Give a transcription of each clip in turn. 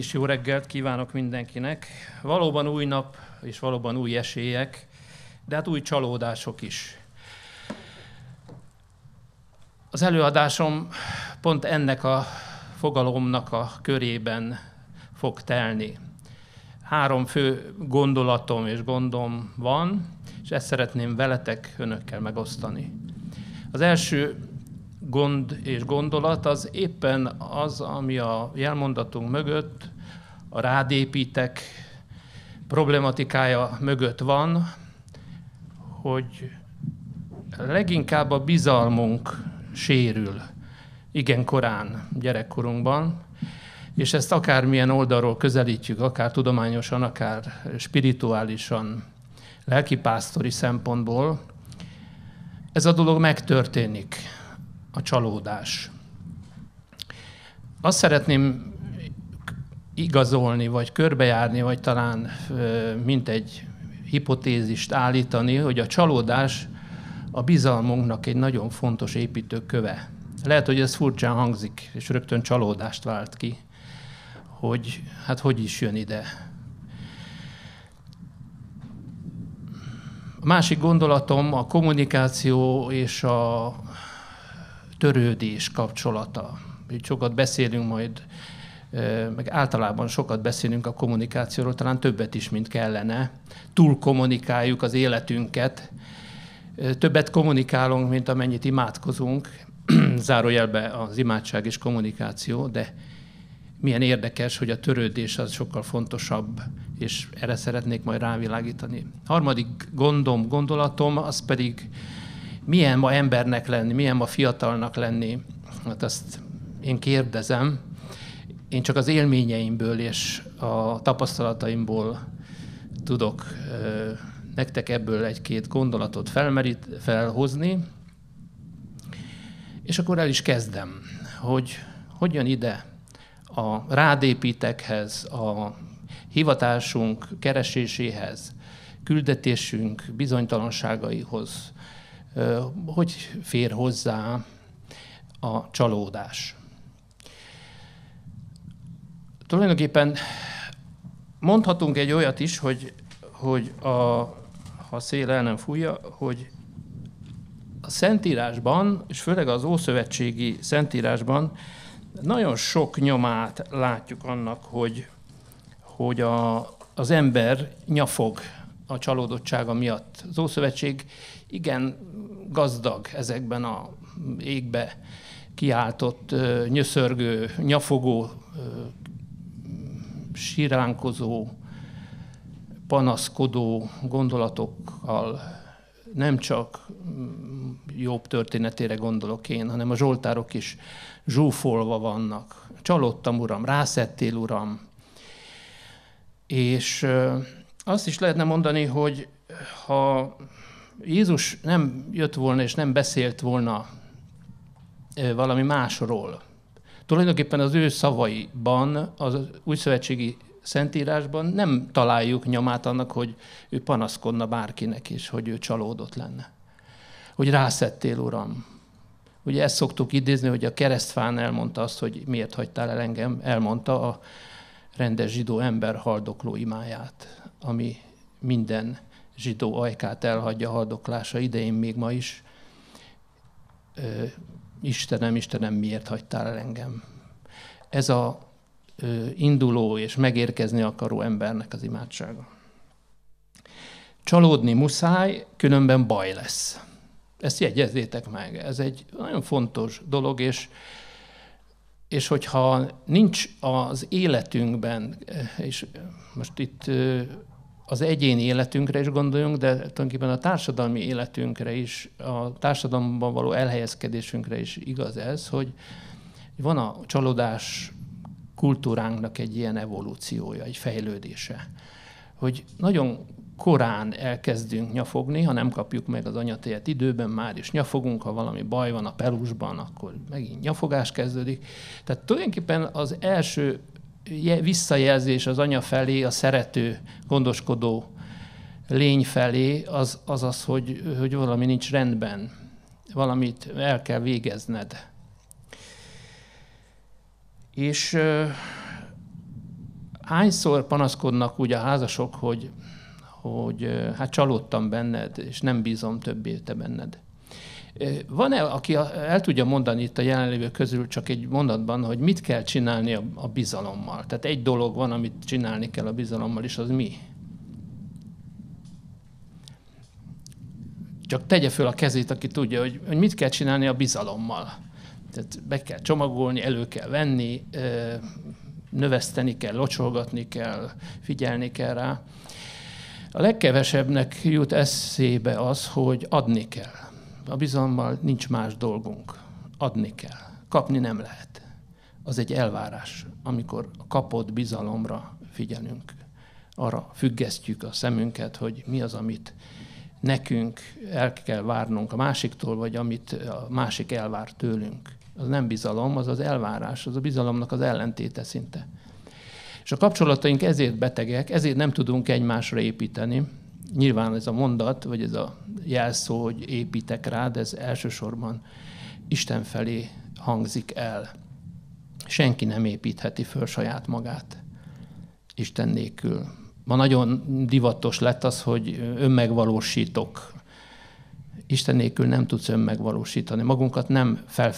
is jó reggelt kívánok mindenkinek. Valóban új nap, és valóban új esélyek, de hát új csalódások is. Az előadásom pont ennek a fogalomnak a körében fog telni. 3 fő gondolatom és gondom van, és ezt szeretném veletek, önökkel megosztani. Az első gond és gondolat az éppen az, ami a jelmondatunk mögött, a rádépítek problematikája mögött van, hogy leginkább a bizalmunk sérül igen korán gyerekkorunkban, és ezt akármilyen oldalról közelítjük, akár tudományosan, akár spirituálisan, lelkipásztori szempontból, ez a dolog megtörténik, a csalódás. Azt szeretném igazolni, vagy körbejárni, vagy talán mint egy hipotézist állítani, hogy a csalódás a bizalmunknak egy nagyon fontos építőköve. Lehet, hogy ez furcsán hangzik, és rögtön csalódást vált ki, hogy hát hogy is jön ide. A másik gondolatom a kommunikáció és a törődés kapcsolata. Sokat beszélünk majd, meg általában sokat beszélünk a kommunikációról, talán többet is, mint kellene. Túl kommunikáljuk az életünket, többet kommunikálunk, mint amennyit imádkozunk, zárójelbe az imádság és kommunikáció, de milyen érdekes, hogy a törődés az sokkal fontosabb, és erre szeretnék majd rávilágítani. Harmadik gondolatom, az pedig milyen ma embernek lenni, milyen ma fiatalnak lenni. Hát azt én kérdezem, én csak az élményeimből és a tapasztalataimból tudok nektek ebből 1-2 gondolatot felhozni, és akkor el is kezdem, hogy hogyan ide a rádépítekhez, a hivatásunk kereséséhez, küldetésünk bizonytalanságaihoz, hogy fér hozzá a csalódás. Tulajdonképpen mondhatunk egy olyat is, hogy ha a szél el nem fújja, hogy a Szentírásban, és főleg az ószövetségi Szentírásban nagyon sok nyomát látjuk annak, hogy az ember nyafog a csalódottsága miatt. Az Ószövetség igen gazdag ezekben a égbe kiáltott, nyöszörgő, nyafogó, siránkozó, panaszkodó gondolatokkal. Nem csak Jobb történetére gondolok én, hanem a zsoltárok is zsúfolva vannak. Csalódtam, Uram, rászettél, Uram. És azt is lehetne mondani, hogy ha Jézus nem jött volna és nem beszélt volna valami másról, tulajdonképpen az ő szavaiban, az újszövetségi Szentírásban nem találjuk nyomát annak, hogy ő panaszkodna bárkinek is, hogy ő csalódott lenne. Hogy rászettél, Uram. Ugye ezt szoktuk idézni, hogy a keresztfán elmondta azt, hogy miért hagytál el engem, elmondta a rendes zsidó ember haldokló imáját, ami minden zsidó ajkát elhagyja haldoklása idején, még ma is. Istenem, Istenem, miért hagytál el engem? Ez a induló és megérkezni akaró embernek az imádsága. Csalódni muszáj, különben baj lesz. Ezt jegyezzétek meg. Ez egy nagyon fontos dolog, és hogyha nincs az életünkben, és most itt az egyéni életünkre is gondoljunk, de tulajdonképpen a társadalmi életünkre is, a társadalomban való elhelyezkedésünkre is igaz ez, hogy van a csalódás kultúránknak egy ilyen evolúciója, egy fejlődése. Hogy nagyon korán elkezdünk nyafogni, ha nem kapjuk meg az anyatejet időben, már is nyafogunk, ha valami baj van a pelusban, akkor megint nyafogás kezdődik. Tehát tulajdonképpen az első visszajelzés az anya felé, a szerető, gondoskodó lény felé az, hogy valami nincs rendben, valamit el kell végezned. És hányszor panaszkodnak úgy a házasok, hogy hát csalódtam benned, és nem bízom többé te benned. Van-e, aki el tudja mondani itt a jelenlévők közül csak egy mondatban, hogy mit kell csinálni a bizalommal? Tehát egy dolog van, amit csinálni kell a bizalommal, és az mi? Csak tegye föl a kezét, aki tudja, hogy mit kell csinálni a bizalommal. Tehát be kell csomagolni, elő kell venni, növeszteni kell, locsolgatni kell, figyelni kell rá. A legkevesebbnek jut eszébe az, hogy adni kell. A bizalommal nincs más dolgunk. Adni kell. Kapni nem lehet. Az egy elvárás, amikor a kapott bizalomra figyelünk. Arra függesztjük a szemünket, hogy mi az, amit nekünk el kell várnunk a másiktól, vagy amit a másik elvár tőlünk. Az nem bizalom, az az elvárás, az a bizalomnak az ellentéte szinte. És a kapcsolataink ezért betegek, ezért nem tudunk egymásra építeni. Nyilván ez a mondat, vagy ez a jelszó, hogy építek rád, ez elsősorban Isten felé hangzik el. Senki nem építheti föl saját magát Isten nélkül. Ma nagyon divatos lett az, hogy önmegvalósítok. Isten nélkül nem tudsz önmegvalósítani. Magunkat nem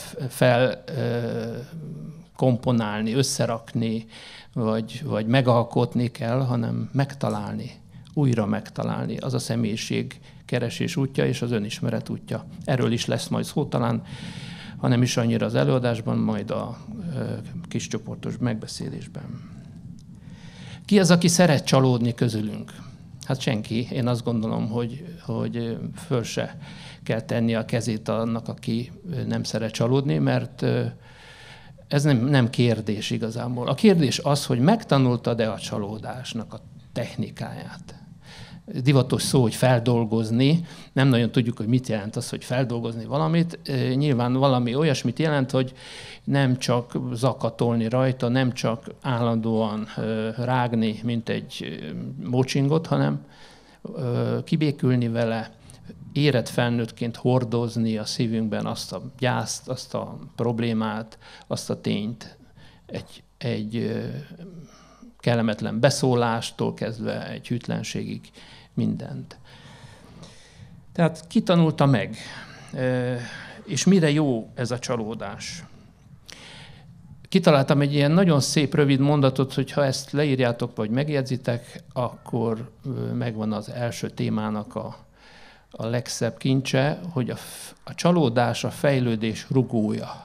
komponálni, összerakni, vagy megalkotni kell, hanem megtalálni, újra megtalálni. Az a személyiség keresés útja és az önismeret útja. Erről is lesz majd szó talán, hanem is annyira az előadásban, majd a kis csoportos megbeszélésben. Ki az, aki szeret csalódni közülünk? Hát senki. Én azt gondolom, hogy föl se kell tenni a kezét annak, aki nem szeret csalódni, mert ez nem kérdés igazából. A kérdés az, hogy megtanultad-e a csalódásnak a technikáját. Divatos szó, hogy feldolgozni. Nem nagyon tudjuk, hogy mit jelent az, hogy feldolgozni valamit. Nyilván valami olyasmit jelent, hogy nem csak zakatolni rajta, nem csak állandóan rágni, mint egy mocsingot, hanem kibékülni vele, érett felnőttként hordozni a szívünkben azt a gyászt, azt a problémát, azt a tényt, egy kellemetlen beszólástól kezdve egy hűtlenségig mindent. Tehát ki tanulta meg, és mire jó ez a csalódás? Kitaláltam egy ilyen nagyon szép, rövid mondatot, hogy ha ezt leírjátok, vagy megjegyzitek, akkor megvan az első témának a legszebb kincse, hogy a csalódás a fejlődés rugója.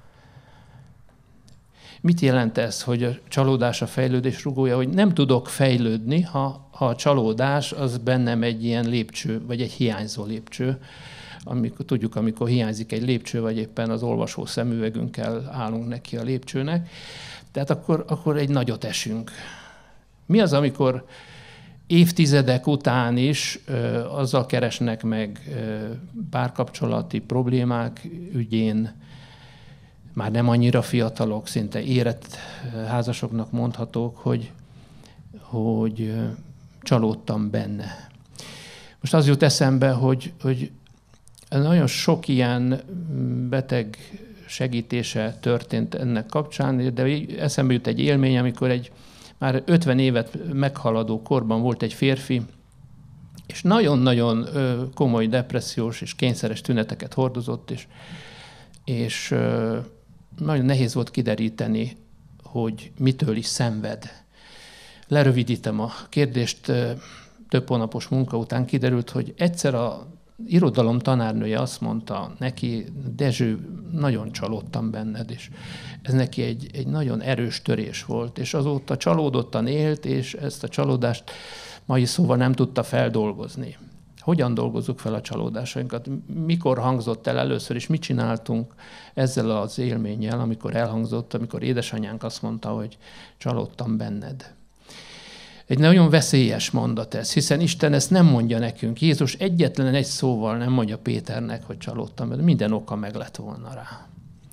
Mit jelent ez, hogy a csalódás a fejlődés rugója? Hogy nem tudok fejlődni, ha a csalódás az bennem egy ilyen lépcső, vagy egy hiányzó lépcső. Amikor hiányzik egy lépcső, vagy éppen az olvasó szemüvegünkkel állunk neki a lépcsőnek, tehát akkor egy nagyot esünk. Mi az, amikor évtizedek után is azzal keresnek meg párkapcsolati problémák ügyén, már nem annyira fiatalok, szinte érett házasoknak mondhatók, hogy csalódtam benne. Most az jut eszembe, hogy nagyon sok ilyen beteg segítése történt ennek kapcsán, de eszembe jut egy élmény, amikor már 50 évet meghaladó korban volt egy férfi, és nagyon-nagyon komoly depressziós és kényszeres tüneteket hordozott, és nagyon nehéz volt kideríteni, hogy mitől is szenved. Lerövidítem a kérdést, több hónapos munka után kiderült, hogy egyszer a irodalom tanárnője azt mondta neki, Dezső, nagyon csalódtam benned, és ez neki egy nagyon erős törés volt, és azóta csalódottan élt, és ezt a csalódást mai szóval nem tudta feldolgozni. Hogyan dolgozzuk fel a csalódásainkat? Mikor hangzott el először, és mit csináltunk ezzel az élménnyel, amikor elhangzott, amikor édesanyánk azt mondta, hogy csalódtam benned? Egy nagyon veszélyes mondat ez, hiszen Isten ezt nem mondja nekünk. Jézus egyetlen egy szóval nem mondja Péternek, hogy csalódtam, mert minden oka meg lett volna rá.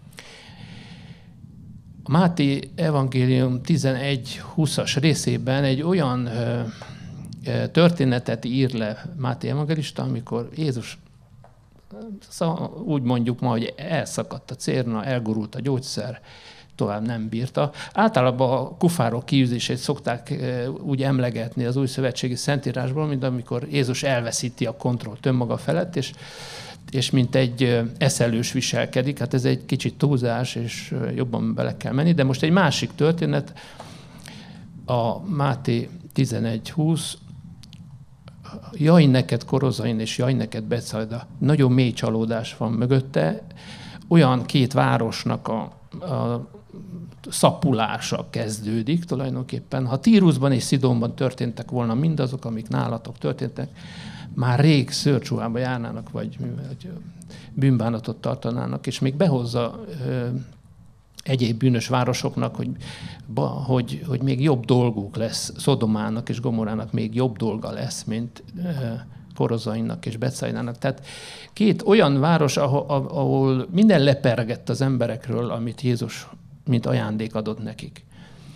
A Máté evangélium 11-20-as részében egy olyan történetet ír le Máté evangélista, amikor Jézus, szóval úgy mondjuk ma, hogy elszakadt a cérna, elgurult a gyógyszer, tovább nem bírta. Általában a kufárok kiűzését szokták úgy emlegetni az új szövetségi szentírásból, mint amikor Jézus elveszíti a kontrollt önmaga felett, és mint egy eszelős viselkedik. Hát ez egy kicsit túlzás, és jobban bele kell menni. De most egy másik történet, a Máté 11:20, jaj neked Korozain, és jaj neked Betszajda. Nagyon mély csalódás van mögötte. Olyan két városnak a szapulása kezdődik tulajdonképpen. Ha Tírusban és Szidonban történtek volna mindazok, amik nálatok történtek, már rég szőrcsuhába járnának, vagy bűnbánatot tartanának, és még behozza egyéb bűnös városoknak, hogy még jobb dolguk lesz, Szodomának és Gomorának még jobb dolga lesz, mint Korozainnak és Betszaidának. Tehát két olyan város, ahol minden lepergett az emberekről, amit Jézus mint ajándék adott nekik.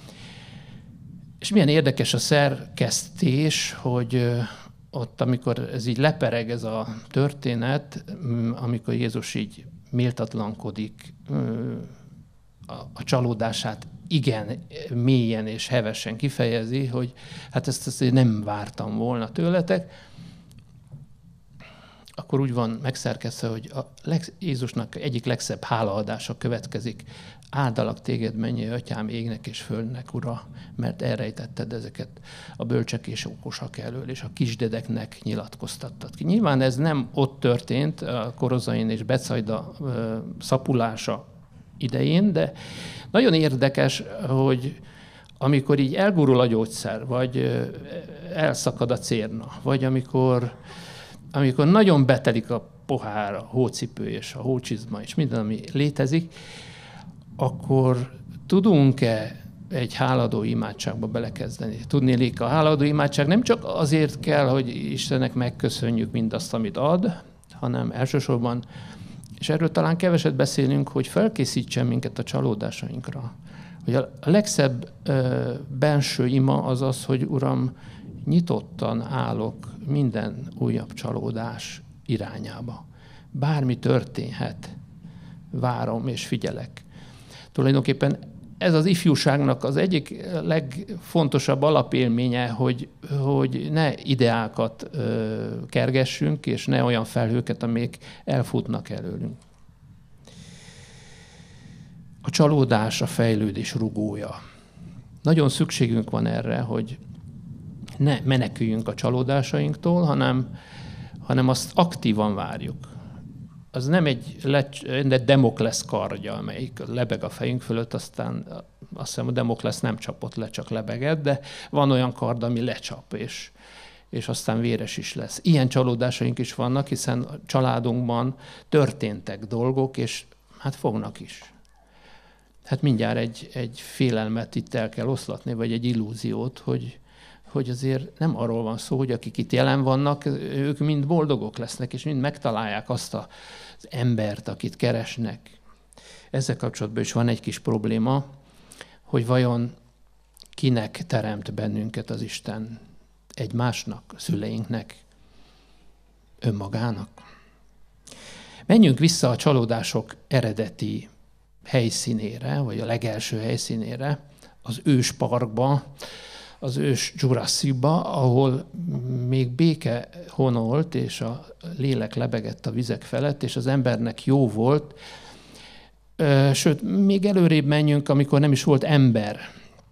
És milyen érdekes a szerkesztés, hogy ott, amikor ez így lepereg, ez a történet, amikor Jézus így méltatlankodik, a csalódását igen mélyen és hevesen kifejezi, hogy hát ezt nem vártam volna tőletek, akkor úgy van megszerkesztve, hogy Jézusnak egyik legszebb hálaadása következik. Áldalak téged, mennyei atyám, égnek és földnek, Ura, mert elrejtetted ezeket a bölcsek és okosak elől, és a kisdedeknek nyilatkoztattad ki. Nyilván ez nem ott történt, a Korozain és Betszajda szapulása idején, de nagyon érdekes, hogy amikor így elgurul a gyógyszer, vagy elszakad a cérna, vagy amikor nagyon betelik a pohár, a hócipő és a hócsizma, és minden, ami létezik, akkor tudunk-e egy háladó imádságba belekezdeni? Tudnélik, a háladó imádság nem csak azért kell, hogy Istennek megköszönjük mindazt, amit ad, hanem elsősorban, és erről talán keveset beszélünk, hogy felkészítsen minket a csalódásainkra. Hogy a legszebb benső ima az az, hogy Uram, nyitottan állok minden újabb csalódás irányába. Bármi történhet, várom és figyelek. Tulajdonképpen ez az ifjúságnak az egyik legfontosabb alapélménye, hogy ne ideákat kergessünk, és ne olyan felhőket, amik elfutnak előlünk. A csalódás a fejlődés rugója. Nagyon szükségünk van erre, hogy ne meneküljünk a csalódásainktól, hanem azt aktívan várjuk. Az nem egy Demoklesz kardja, amelyik lebeg a fejünk fölött, aztán azt hiszem a Demoklesz nem csapott le, csak lebegett, de van olyan kard, ami lecsap, és aztán véres is lesz. Ilyen csalódásaink is vannak, hiszen a családunkban történtek dolgok, és hát fognak is. Hát mindjárt egy félelmet itt el kell oszlatni, vagy egy illúziót, hogy azért nem arról van szó, hogy akik itt jelen vannak, ők mind boldogok lesznek, és mind megtalálják azt az embert, akit keresnek. Ezzel kapcsolatban is van egy kis probléma, hogy vajon kinek teremt bennünket az Isten? Egymásnak, szüleinknek, önmagának? Menjünk vissza a csalódások eredeti helyszínére, vagy a legelső helyszínére, az ősparkba, az ős Jurasszikba, ahol még béke honolt, és a lélek lebegett a vizek felett, és az embernek jó volt. Sőt, még előrébb menjünk, amikor nem is volt ember.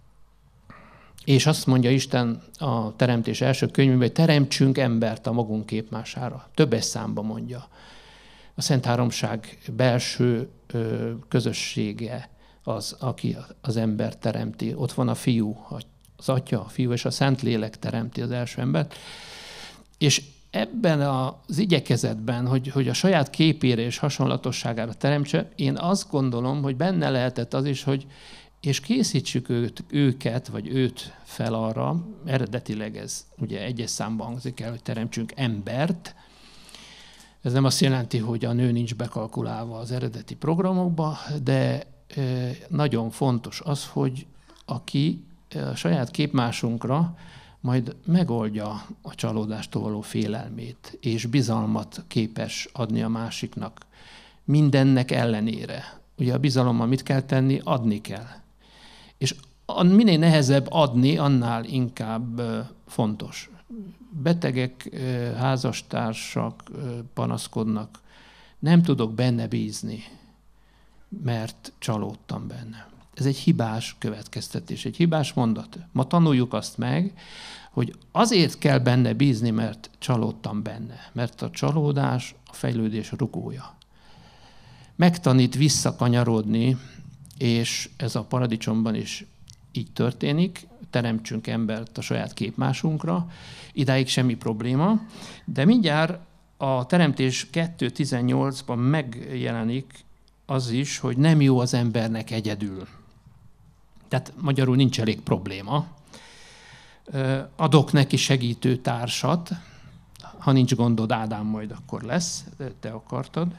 És azt mondja Isten a teremtés első könyvében, hogy teremtsünk embert a magunk képmására. Többes számba mondja. A Szent Háromság belső közössége az, aki az embert teremti. Ott van a Fiú, az Atya, a Fiú és a Szentlélek teremti az első embert. És ebben az igyekezetben, hogy a saját képére és hasonlatosságára teremtse, én azt gondolom, hogy benne lehetett az is, hogy és készítsük őket, vagy őt fel arra, eredetileg ez ugye egyes számban hangzik el, hogy teremtsünk embert. Ez nem azt jelenti, hogy a nő nincs bekalkulálva az eredeti programokba, de nagyon fontos az, hogy aki a saját képmásunkra majd megoldja a csalódástól való félelmét, és bizalmat képes adni a másiknak mindennek ellenére. ugye a bizalommal mit kell tenni? Adni kell. És minél nehezebb adni, annál inkább fontos. Betegek, házastársak panaszkodnak. Nem tudok benne bízni, mert csalódtam benne. Ez egy hibás következtetés, egy hibás mondat. Ma tanuljuk azt meg, hogy azért kell benne bízni, mert csalódtam benne. Mert a csalódás a fejlődés rugója. Megtanít visszakanyarodni, és ez a paradicsomban is így történik, teremtsünk embert a saját képmásunkra, idáig semmi probléma, de mindjárt a Teremtés 2.18-ban megjelenik az is, hogy nem jó az embernek egyedül. Tehát magyarul nincs elég probléma. Adok neki segítő társat, ha nincs gondod, Ádám, majd akkor lesz, te akartad,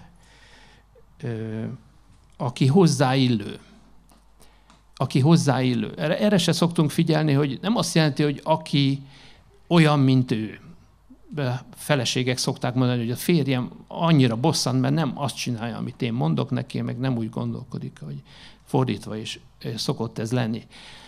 aki hozzáillő. Aki hozzáillő. Erre se szoktunk figyelni, hogy nem azt jelenti, hogy aki olyan, mint ő. Feleségek szokták mondani, hogy a férjem annyira bosszant, mert nem azt csinálja, amit én mondok neki, meg nem úgy gondolkodik, hogy fordítva is szokott ez lenni.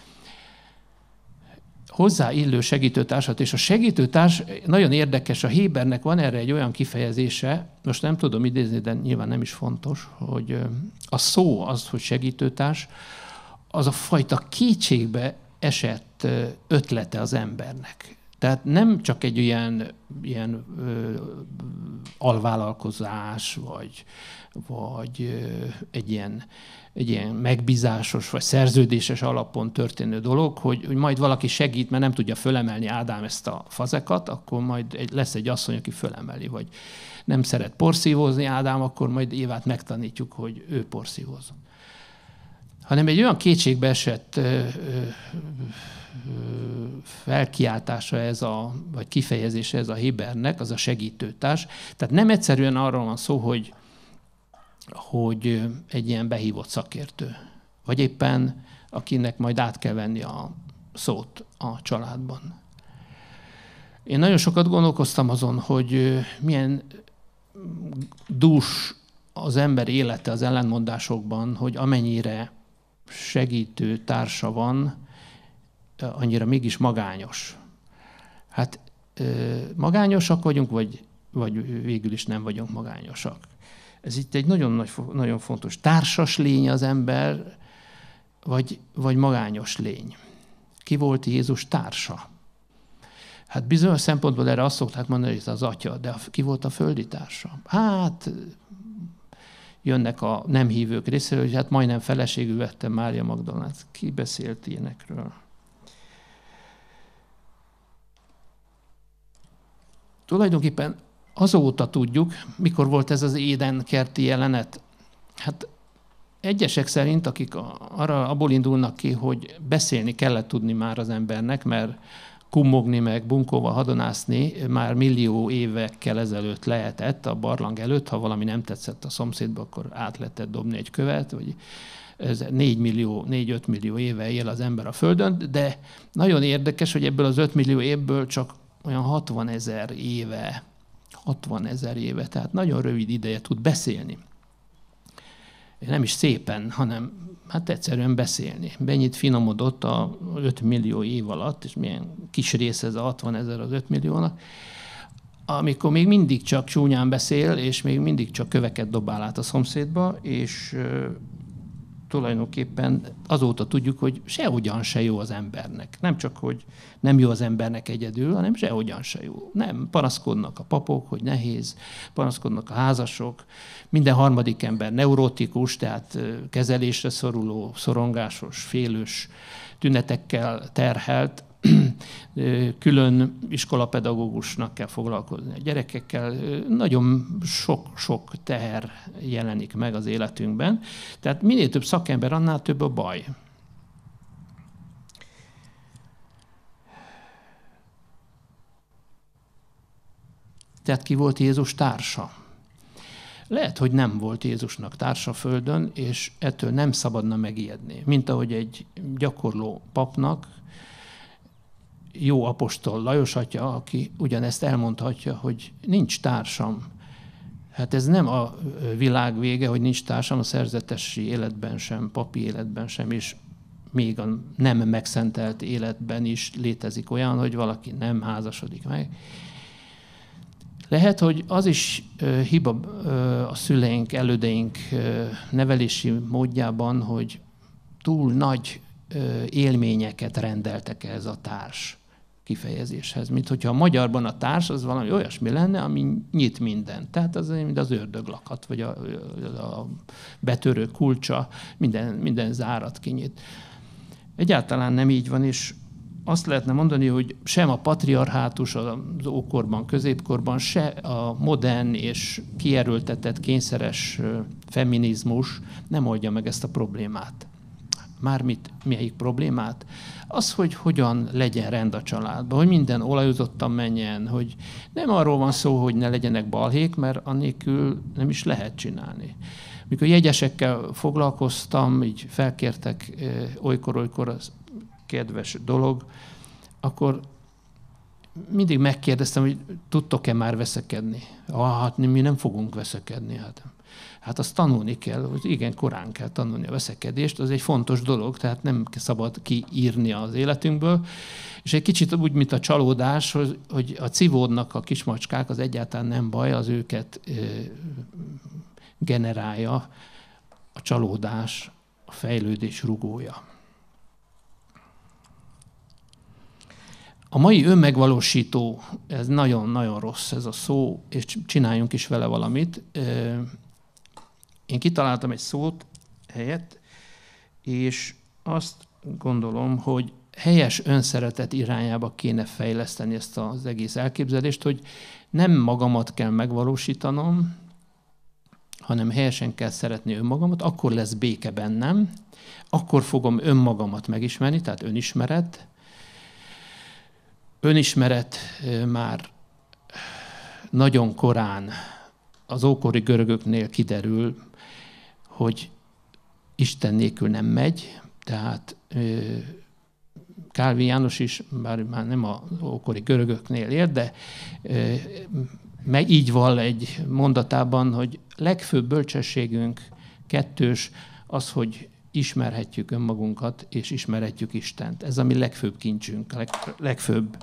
Hozzáillő segítőtársat, és a segítőtárs nagyon érdekes, a Hébernek van erre egy olyan kifejezése, most nem tudom idézni, de nyilván nem is fontos, hogy a szó az, hogy segítőtárs, az a fajta kétségbe esett ötlete az embernek. Tehát nem csak egy ilyen alvállalkozás, vagy egy ilyen megbízásos, vagy szerződéses alapon történő dolog, hogy majd valaki segít, mert nem tudja fölemelni Ádám ezt a fazekat, akkor majd lesz egy asszony, aki fölemeli, vagy nem szeret porszívózni Ádám, akkor majd Évát megtanítjuk, hogy ő porszívózzon. Hanem egy olyan kétségbeesett felkiáltása vagy kifejezése ez a Hébernek, az a segítőtárs. Tehát nem egyszerűen arról van szó, hogy egy ilyen behívott szakértő, vagy éppen akinek majd át kell venni a szót a családban. Én nagyon sokat gondolkoztam azon, hogy milyen dús az ember élete az ellentmondásokban, hogy amennyire segítő társa van, annyira mégis magányos. Hát magányosak vagyunk, vagy végül is nem vagyunk magányosak. Ez itt egy nagyon fontos. Társas lény az ember, vagy magányos lény. Ki volt Jézus társa? Hát bizonyos szempontból erre azt szokták mondani, hogy ez az atya, de ki volt a földi társa? Hát jönnek a nem hívők részéről, hogy hát majdnem feleségül vette Mária Magdolnát. Ki beszélt ilyenekről? Tulajdonképpen azóta tudjuk, mikor volt ez az édenkerti jelenet. Hát egyesek szerint, akik abból indulnak ki, hogy beszélni kellett tudni már az embernek, mert kummogni meg bunkóval hadonászni már millió évekkel ezelőtt lehetett a barlang előtt, ha valami nem tetszett a szomszédba, akkor át lehetett dobni egy követ, vagy ez 4-5 millió éve él az ember a Földön, de nagyon érdekes, hogy ebből az 5 millió évből csak olyan 60 000 éve, tehát nagyon rövid ideje tud beszélni. Nem is szépen, hanem hát egyszerűen beszélni. Mennyit finomodott a 5 millió év alatt, és milyen kis része ez a 60 000 az 5 milliónak, amikor még mindig csak csúnyán beszél, és még mindig csak köveket dobál át a szomszédba, és tulajdonképpen azóta tudjuk, hogy sehogyan se jó az embernek. Nem csak, hogy nem jó az embernek egyedül, hanem sehogyan se jó. Nem, panaszkodnak a papok, hogy nehéz, panaszkodnak a házasok, minden harmadik ember neurotikus, tehát kezelésre szoruló, szorongásos, félős tünetekkel terhelt, külön iskolapedagógusnak kell foglalkozni a gyerekekkel. Nagyon sok teher jelenik meg az életünkben. Tehát minél több szakember, annál több a baj. Tehát ki volt Jézus társa? Lehet, hogy nem volt Jézusnak társa földön, és ettől nem szabadna megijedni. Mint ahogy egy gyakorló papnak, jó apostol Lajos atya, aki ugyanezt elmondhatja, hogy nincs társam, Hát ez nem a világ vége, hogy nincs társam a szerzetesi életben sem, papi életben sem, és még a nem megszentelt életben is létezik olyan, hogy valaki nem házasodik meg. Lehet, hogy az is hiba a szüleink, elődeink nevelési módjában, hogy túl nagy élményeket rendeltek ez a társ kifejezéshez. Mint hogyha a magyarban a társ az valami olyasmi lenne, ami nyit mindent. Tehát az, mint az ördöglakat, vagy a betörő kulcsa, minden zárat kinyit. Egyáltalán nem így van, és azt lehetne mondani, hogy sem a patriarhátus az ókorban, középkorban, se a modern és kierőltetett kényszeres feminizmus nem oldja meg ezt a problémát. Mármit, melyik problémát? Az, hogy hogyan legyen rend a családban, hogy minden olajozottan menjen, hogy nem arról van szó, hogy ne legyenek balhék, mert annélkül nem is lehet csinálni. Mikor jegyesekkel foglalkoztam, így felkértek olykor-olykor, az kedves dolog, akkor mindig megkérdeztem, hogy tudtok-e már veszekedni? Hát mi nem fogunk veszekedni. Hát azt tanulni kell, hogy igen, korán kell tanulni a veszekedést, az egy fontos dolog, tehát nem szabad kiírni az életünkből. És egy kicsit úgy, mint a csalódás, hogy a civódnak a kismacskák az egyáltalán nem baj, az őket generálja a csalódás, a fejlődés rugója. A mai önmegvalósító, ez nagyon-nagyon rossz ez a szó, és csináljunk is vele valamit. Én kitaláltam egy szót helyett, és azt gondolom, hogy helyes önszeretet irányába kéne fejleszteni ezt az egész elképzelést, hogy nem magamat kell megvalósítanom, hanem helyesen kell szeretni önmagamat, akkor lesz béke bennem, akkor fogom önmagamat megismerni, tehát önismeret. Önismeret már nagyon korán az ókori görögöknél kiderül, hogy Isten nélkül nem megy, tehát Kálvin János is, bár már nem az ókori görögöknél él, de így vall egy mondatában, hogy legfőbb bölcsességünk kettős az, hogy ismerhetjük önmagunkat, és ismerhetjük Istent. Ez a mi legfőbb kincsünk, legfőbb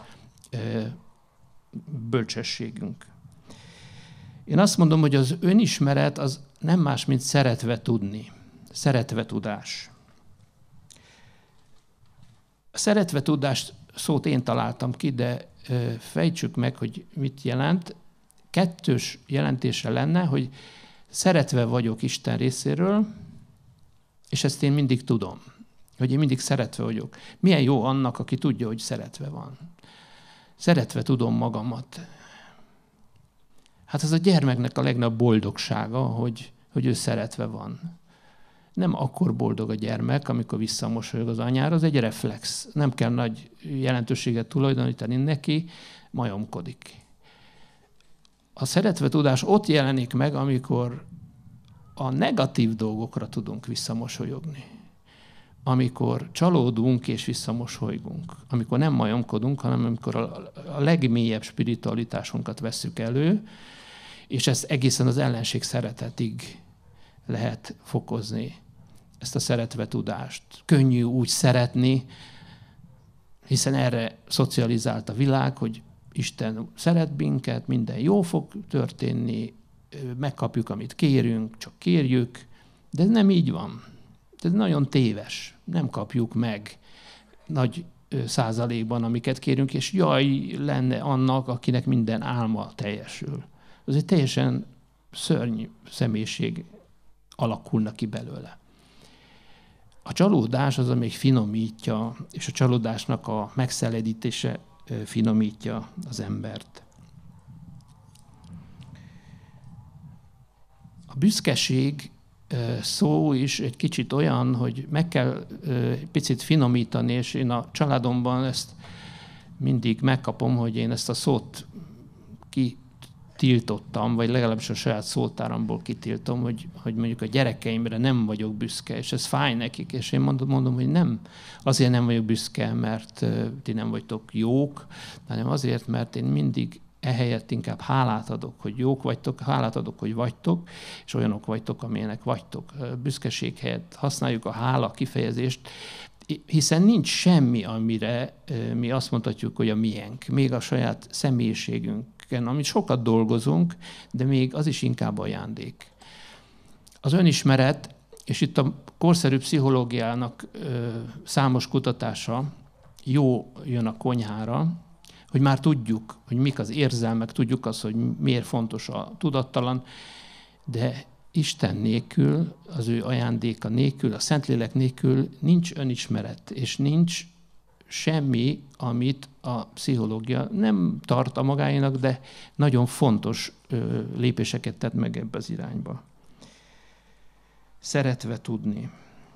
bölcsességünk. Én azt mondom, hogy az önismeret az nem más, mint szeretve tudni. Szeretve tudás. A szeretve tudás szót én találtam ki, de fejtsük meg, hogy mit jelent. Kettős jelentése lenne, hogy szeretve vagyok Isten részéről, és ezt én mindig tudom, hogy én mindig szeretve vagyok. Milyen jó annak, aki tudja, hogy szeretve van. Szeretve tudom magamat. Hát ez a gyermeknek a legnagyobb boldogsága, hogy ő szeretve van. Nem akkor boldog a gyermek, amikor visszamosolyog az anyára, az egy reflex. Nem kell nagy jelentőséget tulajdonítani neki, majomkodik. A szeretve tudás ott jelenik meg, amikor a negatív dolgokra tudunk visszamosolyogni. Amikor csalódunk és visszamosolygunk. Amikor nem majomkodunk, hanem amikor a legmélyebb spiritualitásunkat vesszük elő, és ezt egészen az ellenség szeretetig lehet fokozni, ezt a szeretve tudást. Könnyű úgy szeretni, hiszen erre szocializált a világ, hogy Isten szeret minket, minden jó fog történni, megkapjuk, amit kérünk, csak kérjük, de ez nem így van. Ez nagyon téves. Nem kapjuk meg nagy százalékban, amiket kérünk, és jaj lenne annak, akinek minden álma teljesül. Ez egy teljesen szörnyű személyiség alakulna ki belőle. A csalódás az, amelyik finomítja, és a csalódásnak a megszeledítése finomítja az embert. A büszkeség szó is egy kicsit olyan, hogy meg kell picit finomítani, és én a családomban ezt mindig megkapom, hogy én ezt a szót kitiltottam, vagy legalábbis a saját szótáramból kitiltom, hogy mondjuk a gyerekeimre nem vagyok büszke, és ez fáj nekik, és én mondom, hogy nem azért nem vagyok büszke, mert ti nem vagytok jók, hanem azért, mert én mindig ehelyett inkább hálát adok, hogy jók vagytok, hálát adok, hogy vagytok, és olyanok vagytok, amilyenek vagytok. Büszkeség helyett használjuk a hála kifejezést, hiszen nincs semmi, amire mi azt mondhatjuk, hogy a miénk, még a saját személyiségünkön, amit sokat dolgozunk, de még az is inkább ajándék. Az önismeret, és itt a korszerű pszichológiának számos kutatása jó jön a konyhára, hogy már tudjuk, hogy mik az érzelmek, tudjuk azt, hogy miért fontos a tudattalan, de Isten nélkül, az ő ajándéka nélkül, a Szentlélek nélkül nincs önismeret, és nincs semmi, amit a pszichológia nem tart a magáénak, de nagyon fontos lépéseket tett meg ebbe az irányba. Szeretve tudni.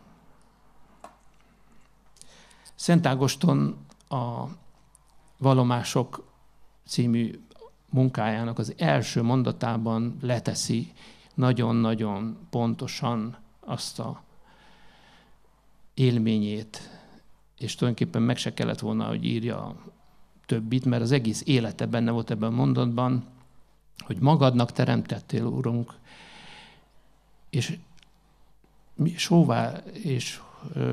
Szent Ágoston a Vallomások című munkájának az első mondatában leteszi nagyon-nagyon pontosan azt a élményét, és tulajdonképpen meg se kellett volna, hogy írja többit, mert az egész élete benne volt ebben a mondatban, hogy magadnak teremtettél, Urunk, és sóvá és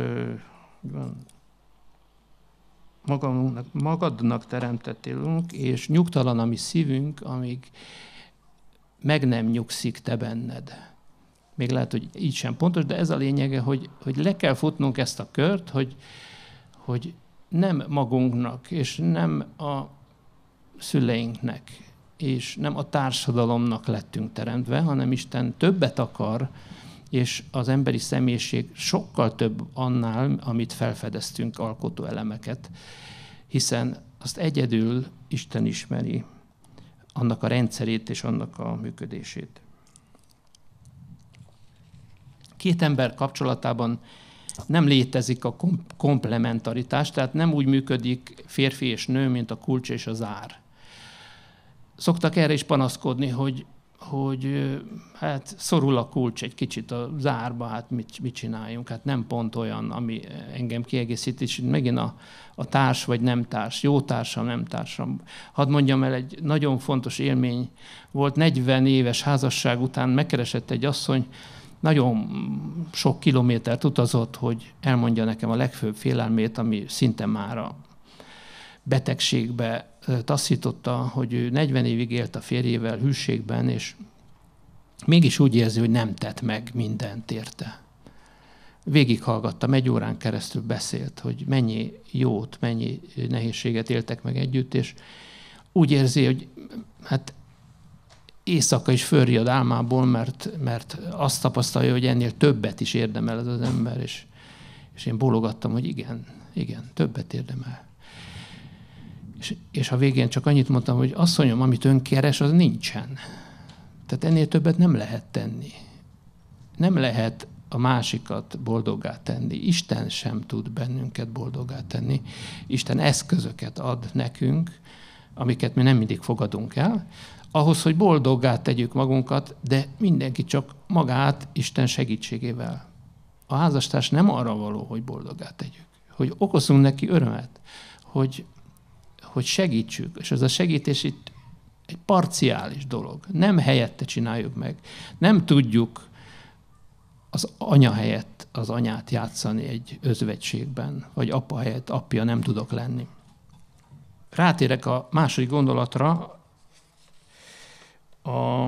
magadnak teremtettél, Urunk, és nyugtalan a mi szívünk, amíg meg nem nyugszik te benned. Még lehet, hogy így sem pontos, de ez a lényege, hogy le kell futnunk ezt a kört, hogy nem magunknak, és nem a szüleinknek, és nem a társadalomnak lettünk teremtve, hanem Isten többet akar, és az emberi személyiség sokkal több annál, amit felfedeztünk, alkotó elemeket, hiszen azt egyedül Isten ismeri, annak a rendszerét és annak a működését. Két ember kapcsolatában nem létezik a komplementaritás, tehát nem úgy működik férfi és nő, mint a kulcs és a zár. Szoktak erre is panaszkodni, hogy hát szorul a kulcs egy kicsit a zárba, hát mit csináljunk? Hát nem pont olyan, ami engem kiegészít, és megint a társ vagy nem társ, jó társam, nem társam. Hadd mondjam el, egy nagyon fontos élmény volt, 40 éves házasság után megkeresett egy asszony, nagyon sok kilométert utazott, hogy elmondja nekem a legfőbb félelmét, ami szinte már a betegségbe taszította, hogy ő 40 évig élt a férjével hűségben, és mégis úgy érzi, hogy nem tett meg mindent érte. Végighallgattam, 1 órán keresztül beszélt, hogy mennyi jót, mennyi nehézséget éltek meg együtt, és úgy érzi, hogy hát éjszaka is fölriad álmából, mert azt tapasztalja, hogy ennél többet is érdemel ez az ember, és én bólogattam, hogy igen, többet érdemel. És a végén csak annyit mondtam, hogy asszonyom, amit ön keres, az nincsen. Tehát ennél többet nem lehet tenni. Nem lehet a másikat boldoggá tenni. Isten sem tud bennünket boldoggá tenni. Isten eszközöket ad nekünk, amiket mi nem mindig fogadunk el, ahhoz, hogy boldoggá tegyük magunkat, de mindenki csak magát Isten segítségével. A házastárs nem arra való, hogy boldoggá tegyük, hogy okozzunk neki örömet, hogy segítsük, és ez a segítés itt egy parciális dolog. Nem helyette csináljuk meg. Nem tudjuk az anya helyett az anyát játszani egy özvegységben, vagy apa helyett apja nem tudok lenni. Rátérek a második gondolatra, a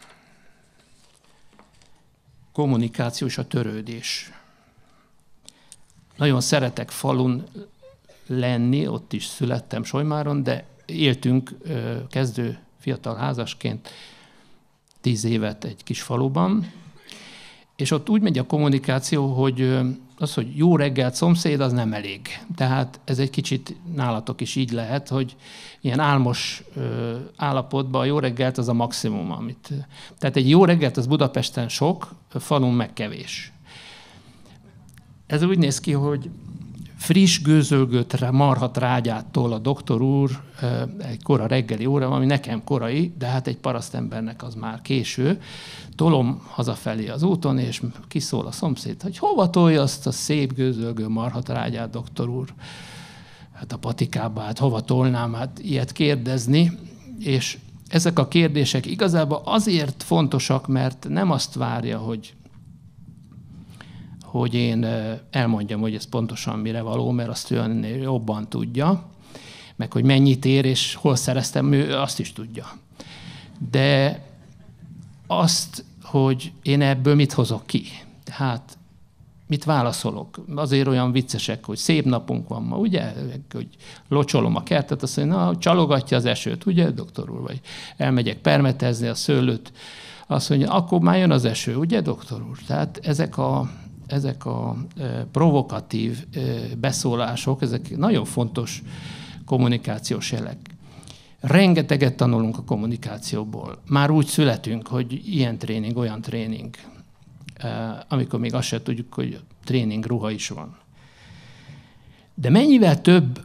kommunikáció és a törődés. Nagyon szeretek falun lenni, ott is születtem Solymáron, de éltünk kezdő fiatal házasként 10 évet egy kis faluban, és ott úgy megy a kommunikáció, hogy az, hogy jó reggelt szomszéd, az nem elég. Tehát ez egy kicsit nálatok is így lehet, hogy ilyen álmos állapotban a jó reggelt az a maximum. Tehát egy jó reggelt az Budapesten sok, falun meg kevés. Ez úgy néz ki, hogy friss gőzölgött marhatrágyától a doktor úr egy kora reggeli óra, ami nekem korai, de hát egy parasztembernek az már késő. Tolom hazafelé az úton, és kiszól a szomszéd, hogy hova tolja azt a szép gőzölgő marhatrágyát, doktor úr? Hát a patikába, hát hova tolnám, hát ilyet kérdezni. És ezek a kérdések igazából azért fontosak, mert nem azt várja, hogy én elmondjam, hogy ez pontosan mire való, mert azt ő jobban tudja, meg hogy mennyit ér, és hol szereztem, ő azt is tudja. De azt, hogy én ebből mit hozok ki, tehát mit válaszolok. Azért olyan viccesek, hogy szép napunk van ma, ugye? Hogy locsolom a kertet, azt mondja, na, csalogatja az esőt, ugye, doktor úr? Vagy elmegyek permetezni a szőlőt, azt mondja, akkor már jön az eső, ugye, doktor úr? Tehát ezek a provokatív beszólások, ezek nagyon fontos kommunikációs jelek. Rengeteget tanulunk a kommunikációból. Már úgy születünk, hogy ilyen tréning, olyan tréning, amikor még azt sem tudjuk, hogy tréning ruha is van. De mennyivel több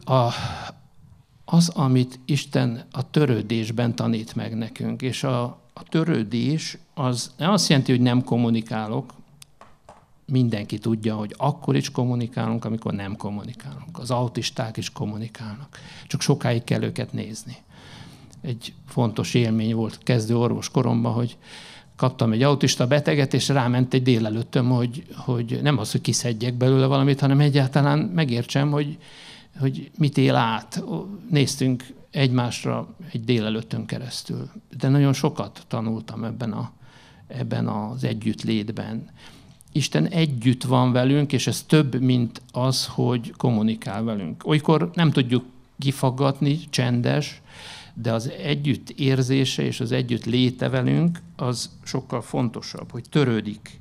az, amit Isten a törődésben tanít meg nekünk. És a törődés az nem azt jelenti, hogy nem kommunikálok. Mindenki tudja, hogy akkor is kommunikálunk, amikor nem kommunikálunk. Az autisták is kommunikálnak. Csak sokáig kell őket nézni. Egy fontos élmény volt kezdő orvos koromban, hogy kaptam egy autista beteget, és ráment egy délelőttöm, hogy nem az, hogy kiszedjek belőle valamit, hanem egyáltalán megértsem, hogy mit él át. Néztünk egymásra egy délelőttön keresztül. De nagyon sokat tanultam ebben az együttlétben. Isten együtt van velünk, és ez több, mint az, hogy kommunikál velünk. Olykor nem tudjuk kifaggatni, csendes, de az együtt érzése és az együtt léte velünk, az sokkal fontosabb, hogy törődik.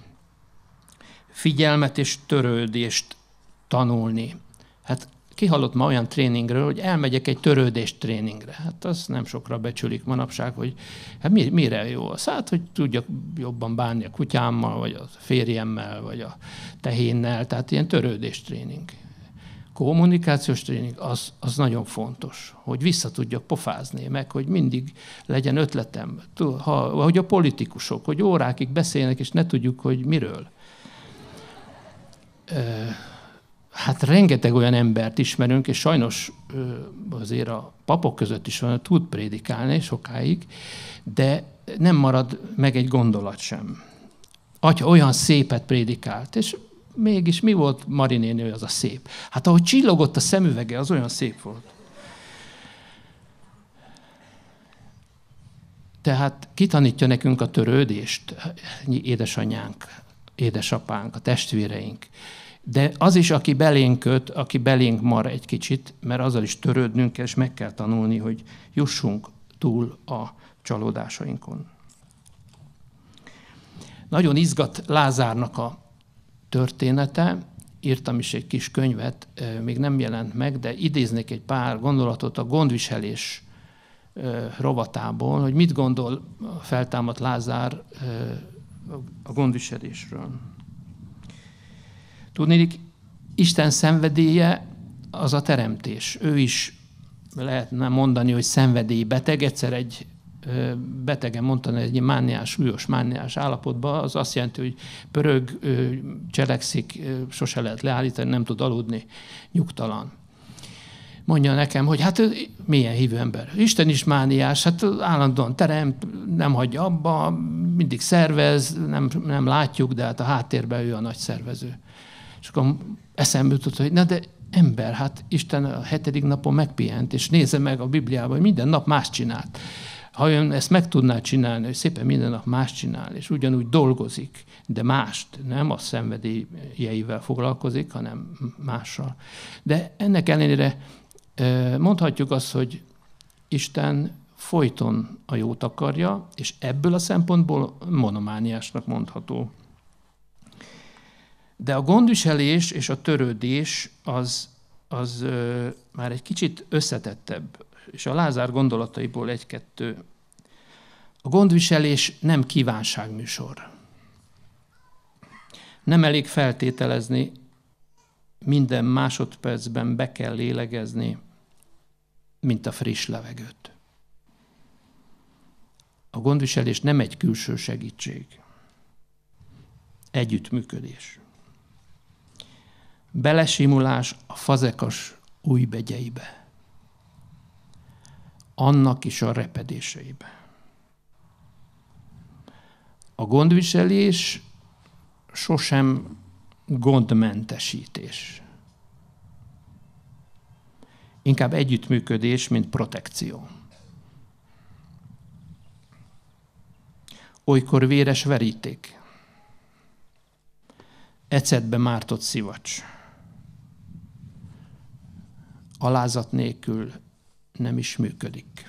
Figyelmet és törődést tanulni. Hát ki hallott ma olyan tréningről, hogy elmegyek egy törődés tréningre. Hát az nem sokra becsülik manapság, hogy hát mire jó az? Hát, hogy tudjak jobban bánni a kutyámmal, vagy a férjemmel, vagy a tehénnel, tehát ilyen törődés tréning. Kommunikációs tréning az nagyon fontos, hogy vissza tudjak pofázni, meg hogy mindig legyen ötletem, hogy a politikusok, hogy órákig beszélnek, és ne tudjuk, hogy miről. Hát rengeteg olyan embert ismerünk, és sajnos azért a papok között is van, tud prédikálni sokáig, de nem marad meg egy gondolat sem. Atya olyan szépet prédikált, és mégis mi volt Mari néni az a szép? Hát ahogy csillogott a szemüvege, az olyan szép volt. Tehát ki tanítja nekünk a törődést? Édesanyánk, édesapánk, a testvéreink. De az is, aki belénk köt, aki belénk mar egy kicsit, mert azzal is törődnünk kell, és meg kell tanulni, hogy jussunk túl a csalódásainkon. Nagyon izgat Lázárnak a története, írtam is egy kis könyvet, még nem jelent meg, de idéznék egy pár gondolatot a gondviselés rovatából, hogy mit gondol feltámadt Lázár a gondviselésről. Tudnék, Isten szenvedélye az a teremtés. Ő is lehetne mondani, hogy szenvedélybeteg. Egyszer egy betegen mondta, egy súlyos mániás állapotban, az azt jelenti, hogy pörög, cselekszik, sose lehet leállítani, nem tud aludni, nyugtalan. Mondja nekem, hogy hát milyen hívő ember. Isten is mániás, hát állandóan teremt, nem hagyja abba, mindig szervez, nem látjuk, de hát a háttérben ő a nagy szervező. És akkor eszembe jutott, hogy na de ember, hát Isten a 7. napon megpihent, és nézze meg a Bibliában, hogy minden nap más csinált. Ha ön ezt meg tudná csinálni, hogy szépen minden nap más csinál, és ugyanúgy dolgozik, de mást, nem a szenvedélyeivel foglalkozik, hanem mással. De ennek ellenére mondhatjuk azt, hogy Isten folyton a jót akarja, és ebből a szempontból monomániásnak mondható. De a gondviselés és a törődés az már egy kicsit összetettebb, és a Lázár gondolataiból egy-kettő. A gondviselés nem kívánságműsor. Nem elég feltételezni, minden másodpercben be kell lélegezni, mint a friss levegőt. A gondviselés nem egy külső segítség. Együttműködés. Belesimulás a fazekas újbegyeibe. annak is a repedéseibe. A gondviselés sosem gondmentesítés. Inkább együttműködés, mint protekció. Olykor véres veríték. Ecetbe mártott szivacs. Alázat nélkül nem is működik.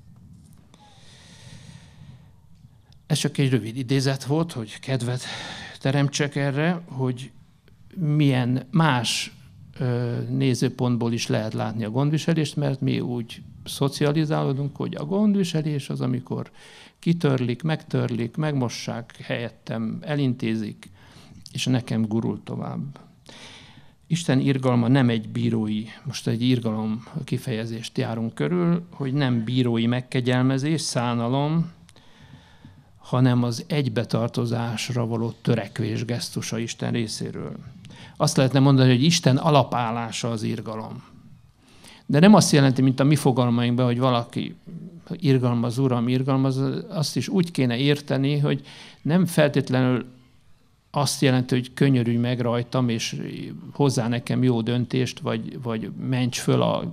Ez csak egy rövid idézet volt, hogy kedvet teremtsek erre, hogy milyen más nézőpontból is lehet látni a gondviselést, mert mi úgy szocializálódunk, hogy a gondviselés az, amikor kitörlik, megtörlik, megmossák, helyettem elintézik, és nekem gurul tovább. Isten irgalma nem egy bírói, most egy irgalom kifejezést járunk körül, hogy nem bírói megkegyelmezés, szánalom, hanem az egybetartozásra való törekvés gesztusa Isten részéről. Azt lehetne mondani, hogy Isten alapállása az irgalom. De nem azt jelenti, mint a mi fogalmainkban, hogy valaki irgalmaz, Uram, irgalmaz, azt is úgy kéne érteni, hogy nem feltétlenül azt jelenti, hogy könyörülj meg rajtam, és hozzá nekem jó döntést, vagy ments föl a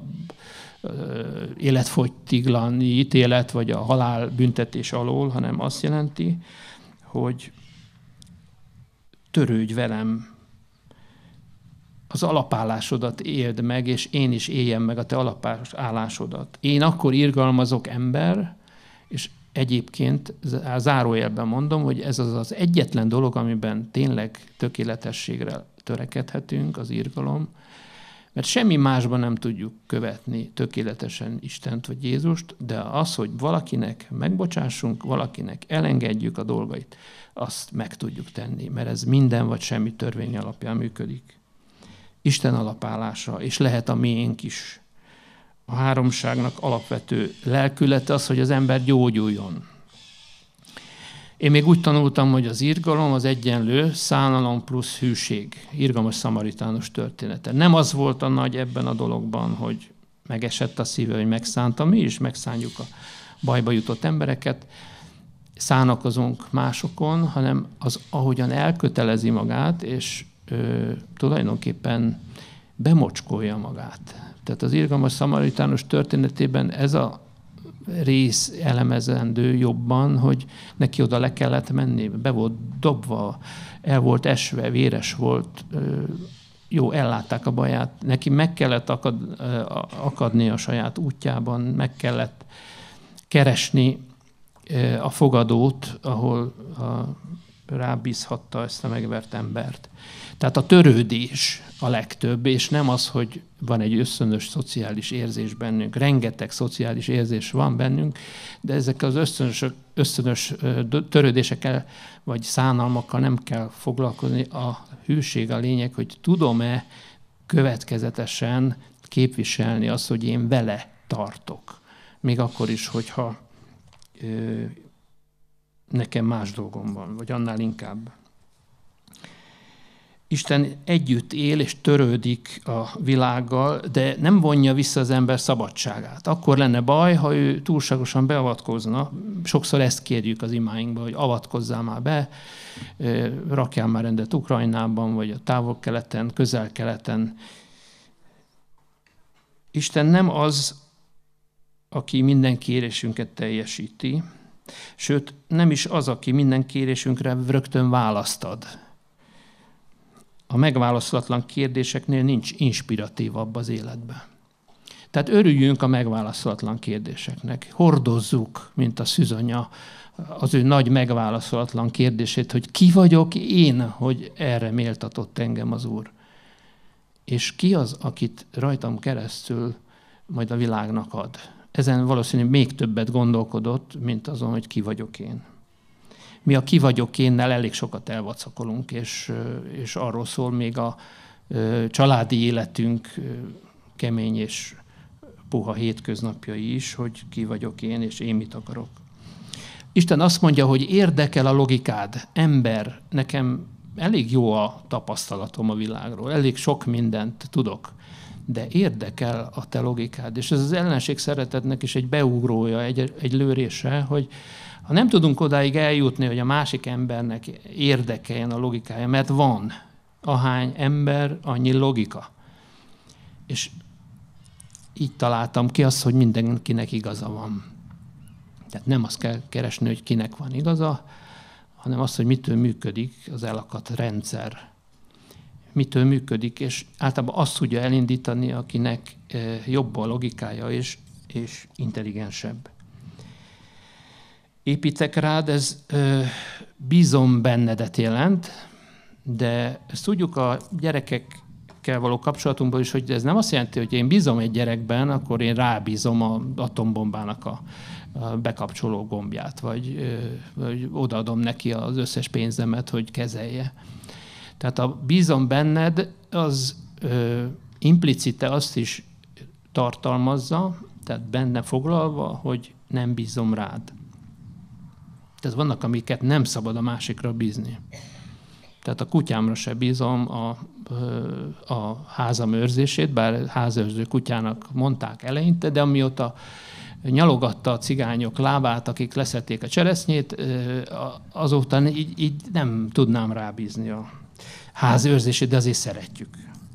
életfogytiglani ítélet, vagy a halálbüntetés alól, hanem azt jelenti, hogy törődj velem, az alapállásodat éld meg, és én is éljem meg a te alapállásodat. Én akkor irgalmazok ember, és egyébként zárójelben mondom, hogy ez az egyetlen dolog, amiben tényleg tökéletességre törekedhetünk, az irgalom, mert semmi másban nem tudjuk követni tökéletesen Istent vagy Jézust, de az, hogy valakinek megbocsássunk, valakinek elengedjük a dolgait, azt meg tudjuk tenni, mert ez minden vagy semmi törvény alapján működik. Isten alapállása, és lehet a miénk is. A háromságnak alapvető lelkülete az, hogy az ember gyógyuljon. Én még úgy tanultam, hogy az irgalom az egyenlő szánalom plusz hűség. Irgalmas szamaritánus története. Nem az volt a nagy ebben a dologban, hogy megesett a szíve, hogy megszánta. Mi is megszánjuk a bajba jutott embereket, szánakozunk másokon, hanem az, ahogyan elkötelezi magát, és tulajdonképpen bemocskolja magát. Tehát az irgalmas szamaritánus történetében ez a rész elemezendő jobban, hogy neki oda le kellett menni, be volt dobva, el volt esve, véres volt, jó, ellátták a baját. Neki meg kellett akadni a saját útjában, meg kellett keresni a fogadót, ahol rábízhatta ezt a megvert embert. Tehát a törődés a legtöbb, és nem az, hogy van egy ösztönös szociális érzés bennünk. Rengeteg szociális érzés van bennünk, de ezekkel az ösztönös törődésekkel vagy szánalmakkal nem kell foglalkozni. A hűség a lényeg, hogy tudom-e következetesen képviselni azt, hogy én vele tartok. Még akkor is, hogyha nekem más dolgom van, vagy annál inkább. Isten együtt él és törődik a világgal, de nem vonja vissza az ember szabadságát. Akkor lenne baj, ha ő túlságosan beavatkozna. Sokszor ezt kérjük az imáinkba, hogy avatkozzál már be, rakjál már rendet Ukrajnában, vagy a Távol-Keleten, Közel-Keleten. Isten nem az, aki minden kérésünket teljesíti, sőt, nem is az, aki minden kérésünkre rögtön választ ad. A megválaszolatlan kérdéseknél nincs inspiratívabb az életben. Tehát örüljünk a megválaszolatlan kérdéseknek. Hordozzuk, mint a szűzanya, az ő nagy megválaszolatlan kérdését, hogy ki vagyok én, hogy erre méltatott engem az Úr. És ki az, akit rajtam keresztül majd a világnak ad. Ezen valószínűleg még többet gondolkodott, mint azon, hogy ki vagyok én. Mi a ki vagyok énnel elég sokat elvacakolunk, és arról szól még a családi életünk kemény és puha hétköznapjai is, hogy ki vagyok én, és én mit akarok. Isten azt mondja, hogy érdekel a logikád, ember, nekem elég jó a tapasztalatom a világról, elég sok mindent tudok, de érdekel a te logikád. És ez az ellenség szeretetnek is egy beugrója, egy lőrése, hogy ha nem tudunk odáig eljutni, hogy a másik embernek érdekeljen a logikája, mert van, ahány ember, annyi logika. És így találtam ki azt, hogy mindenkinek igaza van. Tehát nem azt kell keresni, hogy kinek van igaza, hanem azt, hogy mitől működik az elakadt rendszer. Mitől működik, és általában azt tudja elindítani, akinek jobb a logikája és intelligensebb. Építek rád, ez bízom bennedet jelent, de ezt tudjuk a gyerekekkel való kapcsolatunkban is, hogy ez nem azt jelenti, hogy én bízom egy gyerekben, akkor én rábízom az atombombának a bekapcsoló gombját, vagy odaadom neki az összes pénzemet, hogy kezelje. Tehát a bízom benned, az implicite azt is tartalmazza, tehát benne foglalva, hogy nem bízom rád. Tehát vannak, amiket nem szabad a másikra bízni. Tehát a kutyámra se bízom a házam őrzését, bár házőrző kutyának mondták eleinte, de amióta nyalogatta a cigányok lábát, akik leszették a cseresznyét, azóta így nem tudnám rábízni a házőrzését, de azért szeretjük.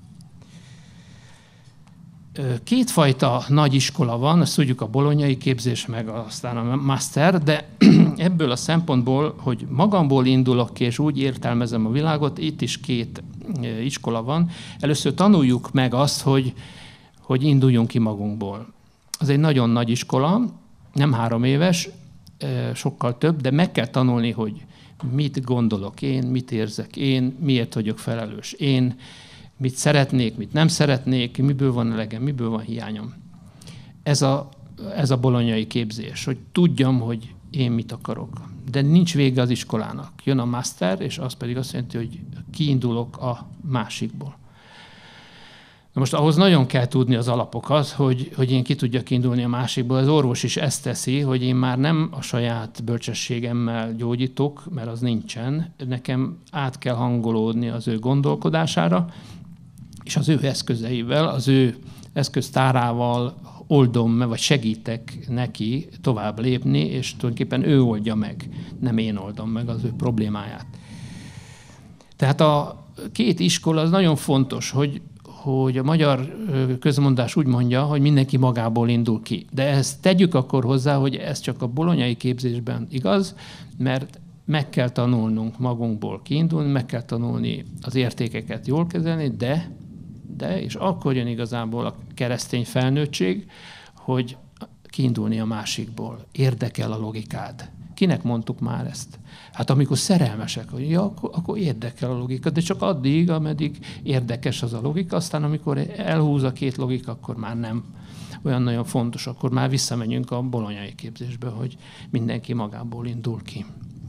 Kétfajta nagy iskola van, azt tudjuk, a bolonyai képzés, meg aztán a master, de ebből a szempontból, hogy magamból indulok ki, és úgy értelmezem a világot, itt is két iskola van. Először tanuljuk meg azt, hogy induljunk ki magunkból. Az egy nagyon nagy iskola, nem 3 éves, sokkal több, de meg kell tanulni, hogy mit gondolok én, mit érzek én, miért vagyok felelős én, mit szeretnék, mit nem szeretnék, miből van elegem, miből van hiányom. Ez a bolonyai képzés, hogy tudjam, hogy én mit akarok. De nincs vége az iskolának. Jön a master, és az pedig azt jelenti, hogy kiindulok a másikból. Na most ahhoz nagyon kell tudni az alapokat, hogy én ki tudjak indulni a másikból. Az orvos is ezt teszi, hogy én már nem a saját bölcsességemmel gyógyítok, mert az nincsen. Nekem át kell hangolódni az ő gondolkodására, és az ő eszközeivel, az ő eszköztárával oldom meg, vagy segítek neki tovább lépni, és tulajdonképpen ő oldja meg, nem én oldom meg az ő problémáját. Tehát a két iskola az nagyon fontos, hogy a magyar közmondás úgy mondja, hogy mindenki magából indul ki. De ezt tegyük akkor hozzá, hogy ez csak a bolonyai képzésben igaz, mert meg kell tanulnunk magunkból kiindulni, meg kell tanulni az értékeket jól kezelni, de és akkor jön igazából a keresztény felnőttség, hogy kiindulni a másikból. Érdekel a logikád. Kinek mondtuk már ezt? Hát amikor szerelmesek, hogy ja, akkor érdekel a logika, de csak addig, ameddig érdekes az a logika, aztán amikor elhúz a két logika, akkor már nem olyan nagyon fontos, akkor már visszamegyünk a bolonyai képzésbe, hogy mindenki magából indul ki.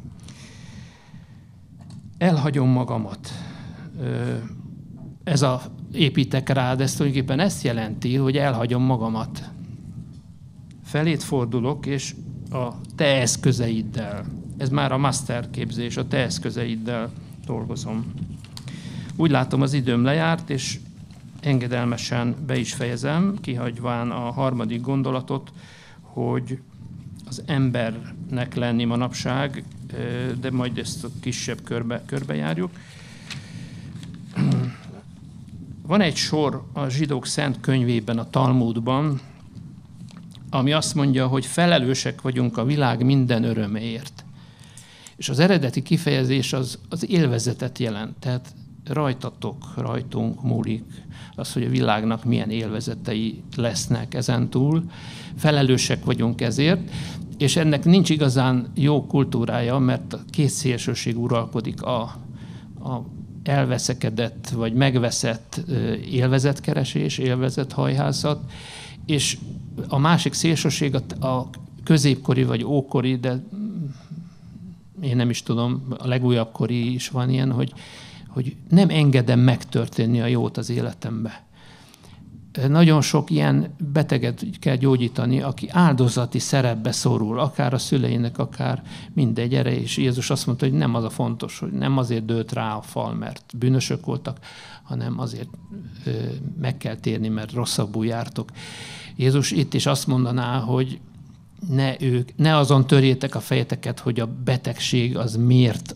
Elhagyom magamat. Ez a építek rád, ez tulajdonképpen ezt jelenti, hogy elhagyom magamat. Felét fordulok, és a te eszközeiddel. Ez már a master képzés, a te eszközeiddel dolgozom. Úgy látom, az időm lejárt, és engedelmesen be is fejezem, kihagyván a harmadik gondolatot, hogy az embernek lenni manapság, de majd ezt a kisebb körbejárjuk. Van egy sor a zsidók szent könyvében, a Talmudban, ami azt mondja, hogy felelősek vagyunk a világ minden öröméért. És az eredeti kifejezés az élvezetet jelent. Tehát rajtunk múlik az, hogy a világnak milyen élvezetei lesznek ezentúl. Felelősek vagyunk ezért, és ennek nincs igazán jó kultúrája, mert két szélsőség uralkodik, a elveszekedett vagy megveszett élvezetkeresés, élvezethajhászat, és a másik szélsőség a középkori vagy ókori, de én nem is tudom, a legújabb kori is van ilyen, hogy nem engedem megtörténni a jót az életembe. nagyon sok ilyen beteget kell gyógyítani, aki áldozati szerepbe szorul, akár a szüleinek, akár mindegy erre, és Jézus azt mondta, hogy nem az a fontos, hogy nem azért dőlt rá a fal, mert bűnösök voltak, hanem azért meg kell térni, mert rosszabbul jártok. Jézus itt is azt mondaná, hogy ne azon törjétek a fejeteket, hogy a betegség az miért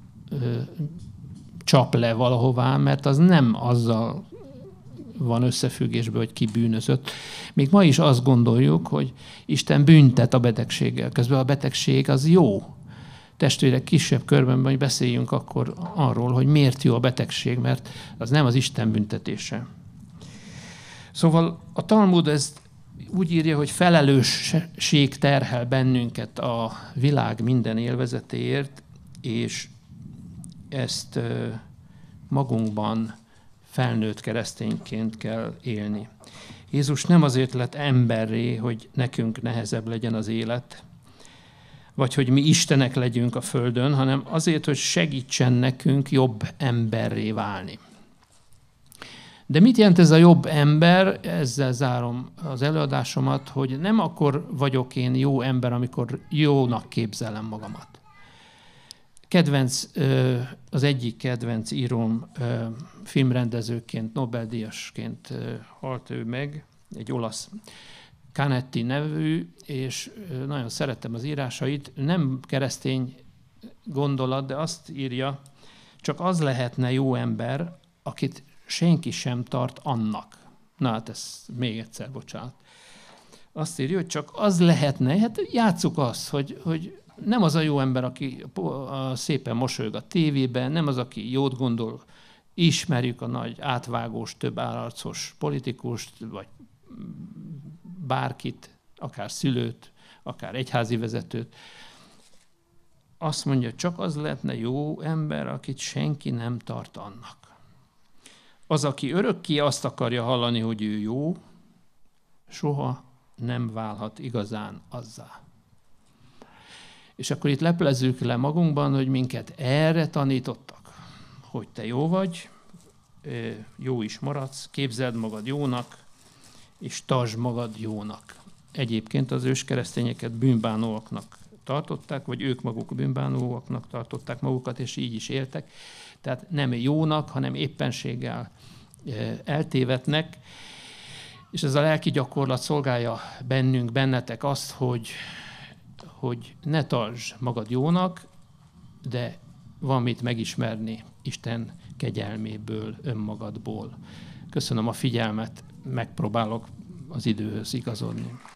csap le valahová, mert az nem azzal van összefüggésben, hogy ki bűnözött. Még ma is azt gondoljuk, hogy Isten büntet a betegséggel. Közben a betegség az jó. Testvérek, kisebb körben hogy beszéljünk akkor arról, hogy miért jó a betegség, mert az nem az Isten büntetése. Szóval a Talmud ezt úgy írja, hogy felelősség terhel bennünket a világ minden élvezetéért, és ezt magunkban felnőtt keresztényként kell élni. Jézus nem azért lett emberré, hogy nekünk nehezebb legyen az élet, vagy hogy mi istenek legyünk a földön, hanem azért, hogy segítsen nekünk jobb emberré válni. De mit jelent ez a jobb ember? Ezzel zárom az előadásomat, hogy nem akkor vagyok én jó ember, amikor jónak képzelem magamat. Az egyik kedvenc íróm filmrendezőként, Nobel-díjasként halt ő meg, egy olasz Canetti nevű, és nagyon szerettem az írásait. Nem keresztény gondolat, de azt írja, csak az lehetne jó ember, akit senki sem tart annak. Na hát ez még egyszer, bocsánat. Azt írja, hogy csak az lehetne, hát játsszuk azt, hogy nem az a jó ember, aki szépen mosolyog a tévében, nem az, aki jót gondol, ismerjük a nagy átvágós, több állarcos politikust, vagy bárkit, akár szülőt, akár egyházi vezetőt. Azt mondja, csak az lehetne jó ember, akit senki nem tart annak. Az, aki örökké azt akarja hallani, hogy ő jó, soha nem válhat igazán azzá. És akkor itt leplezzük le magunkban, hogy minket erre tanítottak, hogy te jó vagy, jó is maradsz, képzeld magad jónak, és tartsd magad jónak. Egyébként az őskeresztényeket bűnbánóaknak tartották, vagy ők maguk bűnbánóaknak tartották magukat, és így is éltek. Tehát nem jónak, hanem éppenséggel eltévednek, és ez a lelki gyakorlat szolgálja bennetek azt, hogy ne tartsd magad jónak, de van mit megismerni Isten kegyelméből, önmagadból. Köszönöm a figyelmet, megpróbálok az időhöz igazodni.